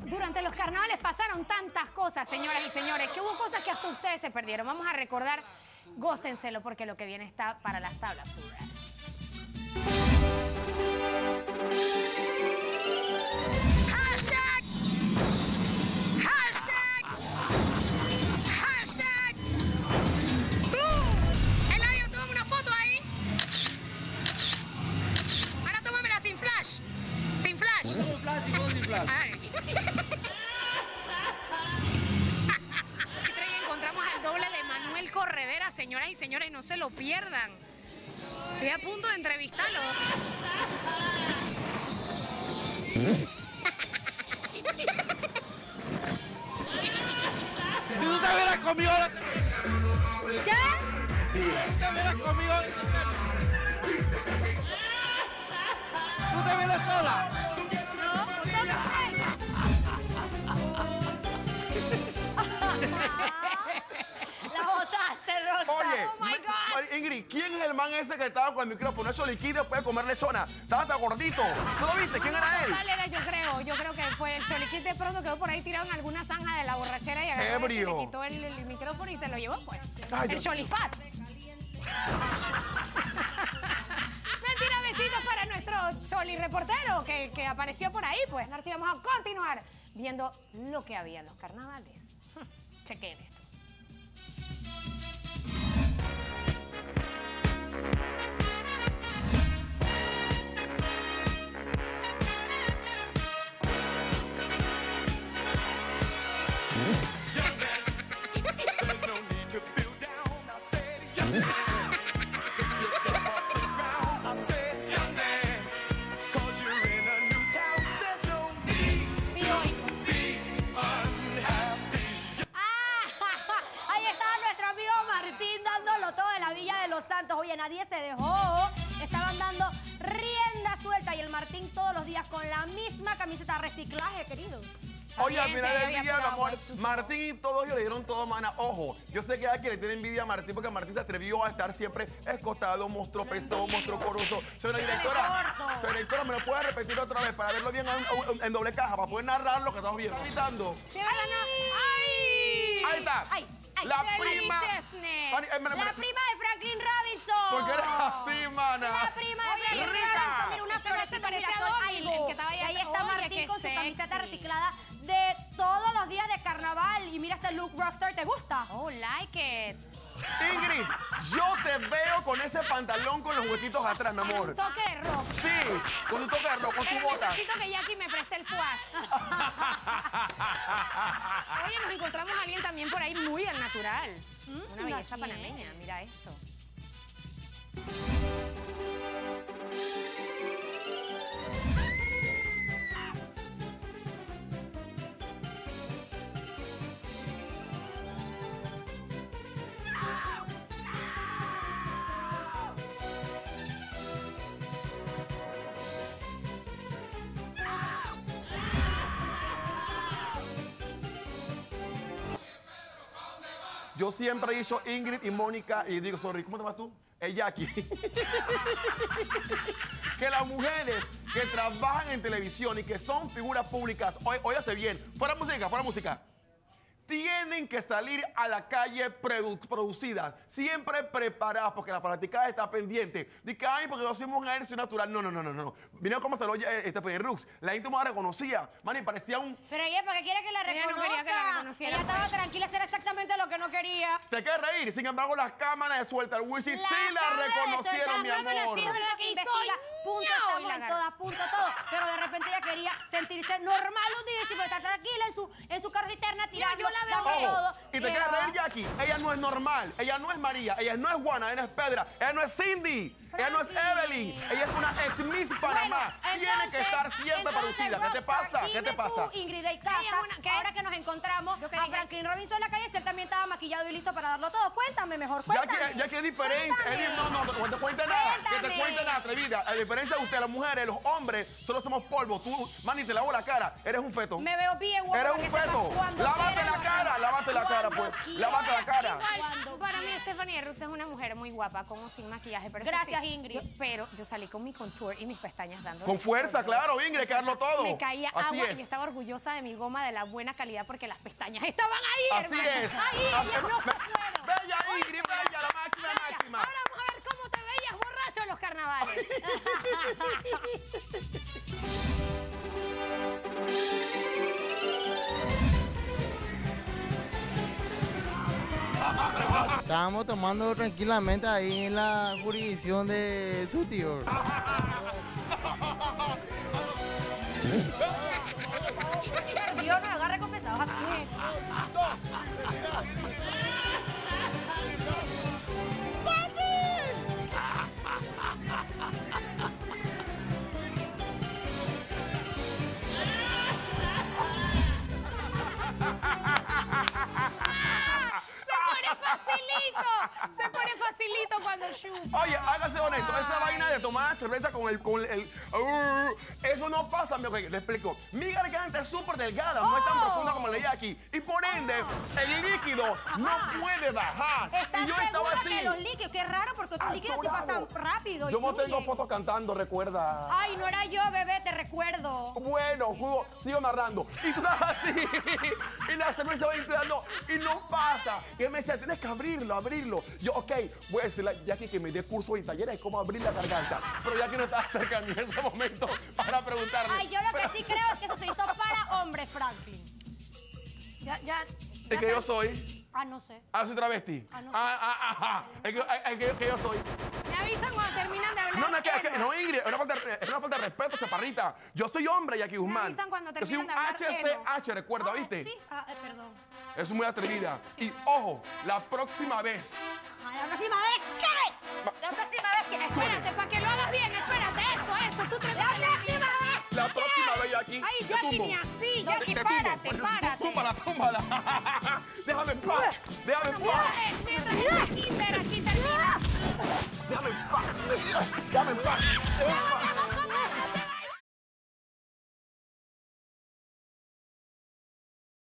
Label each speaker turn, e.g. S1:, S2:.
S1: Durante los carnavales pasaron tantas cosas, señoras y señores, que hubo cosas que hasta ustedes se perdieron. Vamos a recordar, gócenselo porque lo que viene está para las tablas surreales.
S2: ¡Hashtag! ¡Hashtag! ¡Hashtag! Eladio, tómame una foto ahí. Ahora tómamela sin flash. Sin flash.
S3: Sin flash, sin flash.
S2: Ay. Y encontramos al doble de Manuel Corredera, señoras y señores, no se lo pierdan. Estoy a punto de entrevistarlo.
S3: Si tú te vieras conmigo...
S2: ¿Qué?
S3: Si tú te vieras conmigo... ¿Tú te vieras sola?
S1: ¡La botaste, Rosa!
S4: Oye,
S1: ¡Oh, my God!
S4: Ingrid, ¿quién es el man ese que estaba con el micrófono? Eso liquide puede comerle zona. Estaba tan gordito. ¿No lo viste? ¿Quién era él?
S1: Tal era, yo creo que fue el Choliquín. De pronto quedó por ahí tirado en alguna zanja de la borrachera y agarró y le quitó el micrófono y se lo llevó, pues.
S4: Ay,
S1: el Cholifat. Mentira, besitos para nuestro Choli reportero que apareció por ahí, pues. Narci, vamos a continuar viendo lo que había en los carnavales. Chequen esto.
S5: Oye, nadie se dejó. Estaban dando rienda suelta y el Martín todos los días con la misma camiseta reciclaje, querido.
S4: Oye, al final del día, mi amor, Martín y todos ellos le dieron todo, mana. Ojo, yo sé que hay quien le tiene envidia a Martín porque Martín se atrevió a estar siempre escotado, monstruo pesado, monstruo coroso. Señora directora, ¿me lo puede repetir otra vez para verlo bien en doble caja, para poder narrar lo que estamos viendo? Gritando.
S1: ¡Ay!
S4: Ahí está. La prima.
S5: La prima de Franklin Robinson.
S4: ¿Por qué eres así, mana?
S5: La prima de Franklin Robinson. Mira, una flor se parecía a algo.
S1: que estaba
S5: Y ahí está
S1: Oye,
S5: Martín
S1: qué
S5: con su camiseta
S1: sexy.
S5: reciclada de todos los días de carnaval. Y mira este look rockstar, ¿te gusta?
S1: Oh, like it.
S4: Ingrid, yo te veo con ese pantalón con los huequitos atrás, mi amor.
S1: Un toque de rock.
S4: Sí, con un toque de rock, con tu
S1: Pero
S4: bota.
S1: necesito que Jackie me preste el fuaz. Oye, nos encontramos a alguien también por ahí muy al natural. Una belleza panameña, mira esto.
S4: Yo siempre he dicho Ingrid y Mónica, y digo, sorry, ¿cómo te llamas tú? Jackie. Que las mujeres que trabajan en televisión y que son figuras públicas, óyase bien, fuera música, tienen que salir a la calle producidas, siempre preparadas, porque la fanaticada está pendiente. Dice, ay, porque lo hacemos en ejercicio natural. No. Mira cómo salió Stephanie Rux. La gente me reconocía. Man, y parecía un...
S5: Pero ella, ¿para qué quiere que la
S1: Ella
S5: reconozca?
S1: no quería que la reconociera.
S5: Ella estaba tranquila, eso era exactamente lo que no quería.
S4: Te quieres reír. Sin embargo, las cámaras de Suelta el Wishi sí la reconocieron, mi amor.
S5: Que investiga, punto, estamos en todas, punto, todo. Pero de repente ella quería sentirse normal un día y si estar tranquila en su carro interna tirando,
S1: yo la veo
S5: dando
S1: bien.
S5: todo.
S4: Y te quieres reír, Jackie. Ella no es normal. Ella no es María. Ella no es Juana. Ella no es Pedra. Ella no es Cindy. Ella no es Evelyn. Ella es una ex Miss Panamá. Tiene que estar siempre producida. ¿Qué te pasa? ¿Qué te pasa?
S5: Tú, Ingrid y Casa, ahora que nos encontramos a Franklin Robinson en la calle, él también estaba maquillado y listo para darlo todo. Cuéntame mejor, cuéntame.
S4: Jackie es diferente. No te cuente nada. Que te cuente nada, atrevida. A diferencia de usted, las mujeres, los hombres, solo somos polvo. Tú, mani, te lavo la cara. Eres un feto.
S5: Me veo bien, guapo.
S4: Eres un feto. Lávate la cara. Lávate la cara, pues. Lávate la cara.
S1: Para mí, Stephanie Rux es una mujer muy guapa, con o sin maquillaje. Pero
S5: Gracias, Ingrid.
S1: Pero yo salí con mi contour y mis pestañas dando.
S4: Con fuerza, claro, Ingrid, hay que darlo todo.
S1: Me caía
S4: Así
S1: agua
S4: es.
S1: y estaba orgullosa de mi goma de la buena calidad porque las pestañas estaban ahí,
S4: Así
S1: hermana.
S4: es.
S1: Ahí,
S4: Así-
S1: ellas no se fueron.
S4: Bella Ingrid, bella, la máxima,
S1: Bella,
S4: máxima.
S1: ahora vamos a ver cómo te veías borracho en los carnavales.
S6: Estábamos tomando tranquilamente ahí en la jurisdicción de su tío.
S5: Dios nos agarre confesados aquí.
S1: Se pone facilito cuando chupa.
S4: Oye, hágase honesto, esa vaina de tomar cerveza con eso no pasa, mi te explico. Mi garganta es súper delgada, no es tan profunda como la de aquí. Y por ende, el líquido no puede bajar.
S5: ¿Estás
S4: Y yo estaba
S5: segura
S4: así.
S5: que los líquidos, qué raro, porque tus líquidos se pasan rápido?
S4: Yo
S5: y
S4: no tengo
S5: fluyen.
S4: fotos cantando, recuerda.
S5: Ay, no era yo, bebé, te recuerdo.
S4: Bueno, sigo narrando. Y tú estás así. Y la cerveza va entrando y no pasa. Y él me decía, tienes que abrirlo. Yo, ok, voy a decirle a Jackie que me dé curso y talleres de cómo abrir la garganta. Pero Jackie no estaba cerca de mí en ese momento para preguntarle.
S5: Ay, yo lo que sí creo es que eso se hizo para hombres, Franklin.
S1: Ya.
S4: Es que yo soy.
S5: Ah, no sé.
S4: Ah, soy travesti.
S5: Ah, no.
S4: Es que yo soy.
S1: Me avisan cuando terminan de hablar.
S4: No, no, Ingrid, es una falta de respeto, chaparrita. Yo soy hombre, Jackie Guzmán.
S1: avisan cuando
S4: Yo soy un
S1: terminan de hablar,
S4: HCH, recuerda, ¿viste?
S5: Sí, perdón.
S4: Es muy atrevida. Y ojo, la próxima vez.
S5: Ay, la próxima vez, ¿qué? La próxima vez, ¿qué?
S1: Espérate, para que lo hagas bien, espérate, eso, tú te
S5: La próxima vez.
S4: La próxima vez, Jackie.
S1: Ay,
S4: te
S1: Jackie,
S4: tumbo.
S1: ni así,
S4: No,
S1: Jackie,
S4: te tumbo.
S1: párate.
S4: Túmbala. Déjame en paz. Déjame en paz.
S1: Mientras el kinder aquí termina.
S4: Déjame en paz. Déjame en paz.